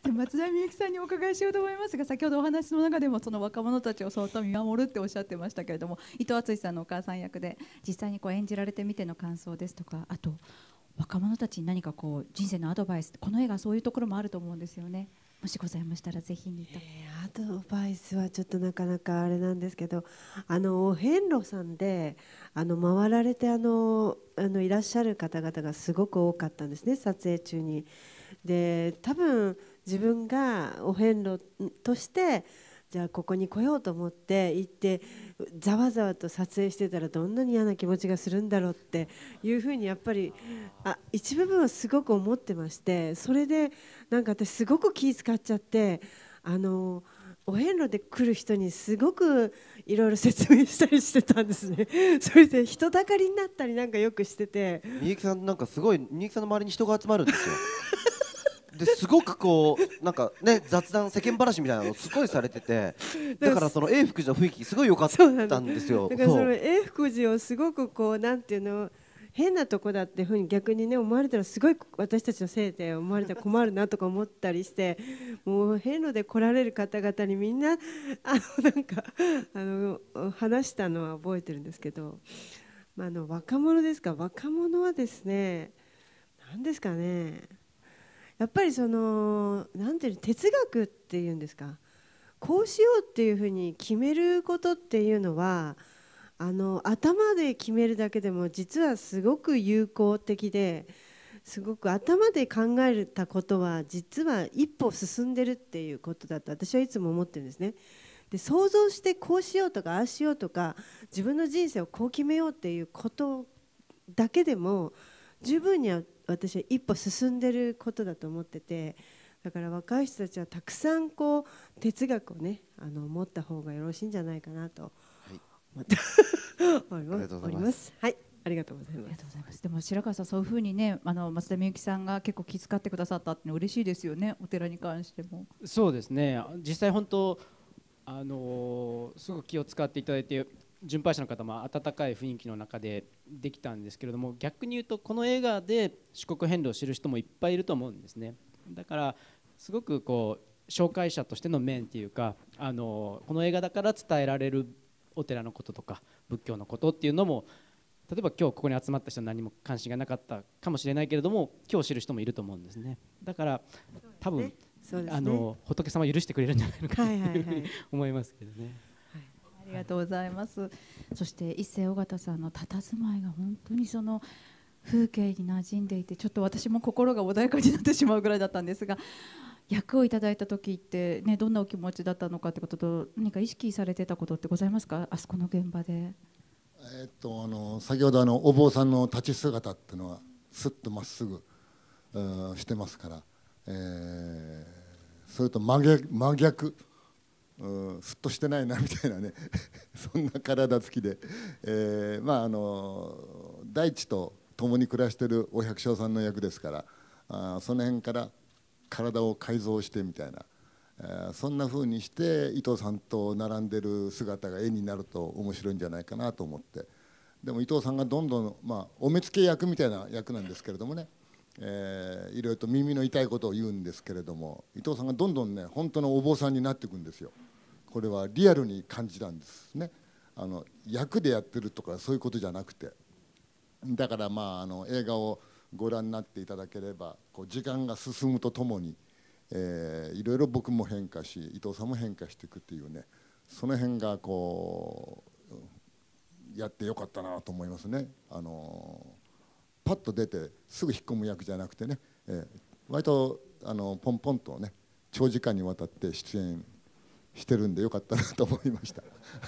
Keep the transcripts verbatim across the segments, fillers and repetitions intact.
松田美由紀さんにお伺いしようと思いますが、先ほどお話の中でもその若者たちをそっと見守るっておっしゃってましたけれども、伊藤敦さんのお母さん役で実際にこう演じられてみての感想ですとか、あと若者たちに何かこう人生のアドバイス、この映画はそういうところもあると思うんですよね。もしございましたらぜひにと。 えー、アドバイスはちょっとなかなかあれなんですけど、あのお遍路さんであの回られてあのあのいらっしゃる方々がすごく多かったんですね、撮影中に。で多分自分がお遍路としてじゃあここに来ようと思って行ってざわざわと撮影してたらどんなに嫌な気持ちがするんだろうっていうふうにやっぱりあ一部分はすごく思ってまして、それでなんか私すごく気遣っちゃって、あのお遍路で来る人にすごくいろいろ説明したりしてたんですね。それで人だかりになったりなんかよくしてて、 みゆきさんなんかすごいみゆきさんの周りに人が集まるんですよ。ですごくこうなんかね雑談世間話みたいなのすごいされてて、だからその永福寺の雰囲気すごい良かったんですよ。 だからその永福寺をすごくこうなんていうの変なとこだっていうふうに逆にね思われたらすごい私たちのせいで思われたら困るなとか思ったりして、もう遍路で来られる方々にみんなあのなんかあの話したのは覚えてるんですけど、まあ、あの若者ですか、若者はですね何ですかね、やっぱりそのなんていうの哲学っていうんですか、こうしようっていうふうに決めることっていうのはあの頭で決めるだけでも実はすごく有効的で、すごく頭で考えたことは実は一歩進んでるっていうことだと私はいつも思ってるんですね。で想像してこうしようとかああしようとか自分の人生をこう決めようっていうことだけでも十分には私は一歩進んでることだと思ってて、だから若い人たちはたくさんこう哲学をねあの持った方がよろしいんじゃないかなと思っております。はい、ありがとうございます。 ありがとうございます。でも白川さんそういう風にね、あの松田美由紀さんが結構気遣ってくださったっていうの嬉しいですよね。お寺に関しても。 そうですね。実際本当あのー、すごく気を使っていただいて。巡拝者の方も温かい雰囲気の中でできたんですけれども、逆に言うとこの映画で四国遍路を知る人もいっぱいいると思うんですね。だからすごくこう紹介者としての面っていうか、あのこの映画だから伝えられるお寺のこととか仏教のことっていうのも、例えば今日ここに集まった人は何も関心がなかったかもしれないけれども今日知る人もいると思うんですね。だから多分、ねね、あの仏様許してくれるんじゃないのかというふうに思いますけどね。 ありがとうございます。そして一世尾形さんの佇まいが本当にその風景に馴染んでいて、ちょっと私も心が穏やかになってしまうぐらいだったんですが、役をいただいた時ってね、どんなお気持ちだったのかってことと、何か意識されてたことってございますか、あそこの現場で。 えっとあの先ほどあのお坊さんの立ち姿っていうのはすっとまっすぐしてますから、えー、それと真逆、真逆すっとしてないなみたいなねそんな体つきで、えー、まああの大地と共に暮らしてるお百姓さんの役ですから、あその辺から体を改造してみたいな、えー、そんな風にして伊藤さんと並んでる姿が絵になると面白いんじゃないかなと思って、でも伊藤さんがどんどん、まあ、お目付け役みたいな役なんですけれどもね、えー、いろいろと耳の痛いことを言うんですけれども、伊藤さんがどんどんね本当のお坊さんになっていくんですよ。これはリアルに感じたんですね。あの役でやってるとかそういうことじゃなくて、だからまああの映画をご覧になっていただければ、こう時間が進むとともに、えー、いろいろ僕も変化し伊藤さんも変化していくっていうね、その辺がこうやってよかったなと思いますね。あのパッと出てすぐ引っ込む役じゃなくてね、えー、割とあのポンポンとね長時間にわたって出演してるんでよかったなと思いました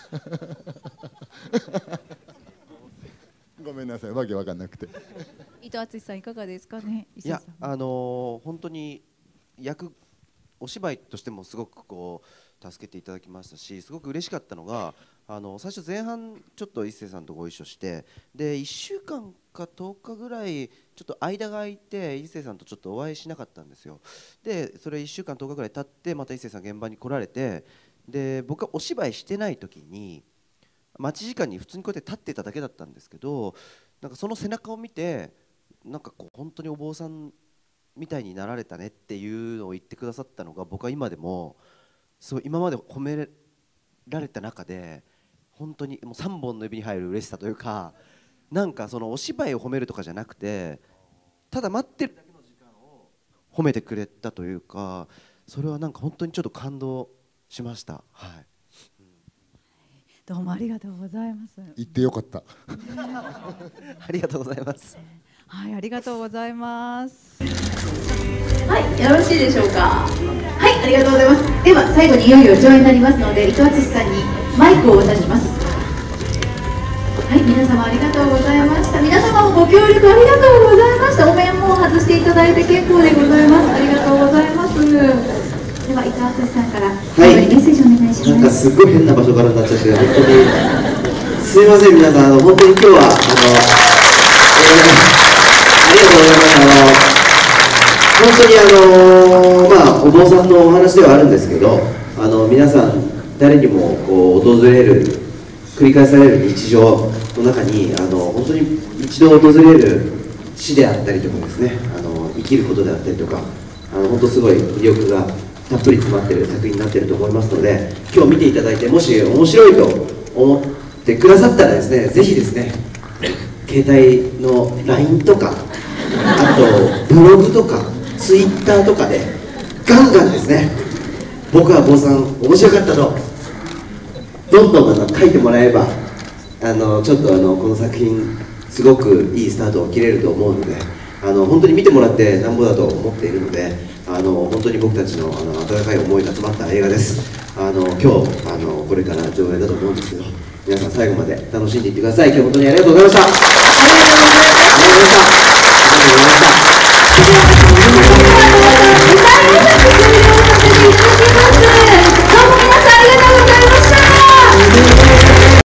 ごめんなさい、わけわかんなくて伊藤敦さんいかがですかね。 いや、あのー、本当に役お芝居としてもすごくこう助けていただきましたし、すごく嬉しかったのが、あの最初前半ちょっと一星さんとご一緒して、でいっしゅうかんかとおかぐらいちょっと間が空いて一星さんとちょっとお会いしなかったんですよ。でそれいっしゅうかんとおかぐらい経ってまた一星さん現場に来られて、で僕はお芝居してない時に待ち時間に普通にこうやって立ってただけだったんですけど、なんかその背中を見てなんかこう本当にお坊さんみたいになられたねっていうのを言ってくださったのが僕は今でもすごい今まで褒められた中で本当にもうさんぼんの指に入る嬉しさというか、なんかそのお芝居を褒めるとかじゃなくてただ待ってるだけの時間を褒めてくれたというか、それはなんか本当にちょっと感動しました。はい、 どうもありがとうございます。 言ってよかった。 ありがとうございます。 はい、ありがとうございます。 はい、よろしいでしょうか。はい、ありがとうございます。では最後にいよいよ上演になりますので、伊藤敦さんにマイクをお渡しします。はい、皆様ありがとうございました。皆様もご協力ありがとうございました。お面も外していただいて結構でございます。ありがとうございます。では伊藤敦さんから最後にメッセージお願いします。 なんかすごい変な場所からになっちゃって本当にすみません皆さん、あの本当に今日はあの、えー、ありがとうございます。あの本当にあのまあお坊さんのお話ではあるんですけど、あの皆さん誰にもこう訪れる繰り返される日常の中にあの本当に一度訪れる死であったりとかですね、あの生きることであったりとか、あの本当すごい魅力がたっぷり詰まっている作品になっていると思いますので、今日見ていただいてもし面白いと思ってくださったらですね、ぜひですね携帯の ライン とかあとブログとかツイッターとかでガンガンですね、僕は坊さん面白かったとどんどんあの書いてもらえば、あのちょっとあのこの作品すごくいいスタートを切れると思うので、あの本当に見てもらってなんぼだと思っているので、あの本当に僕たちのあの温かい思いが詰まった映画です。あの今日あのこれから上映だと思うんですけど、皆さん最後まで楽しんでいってください。今日本当にありがとうございました。ありがとうございました。ありがとうございました。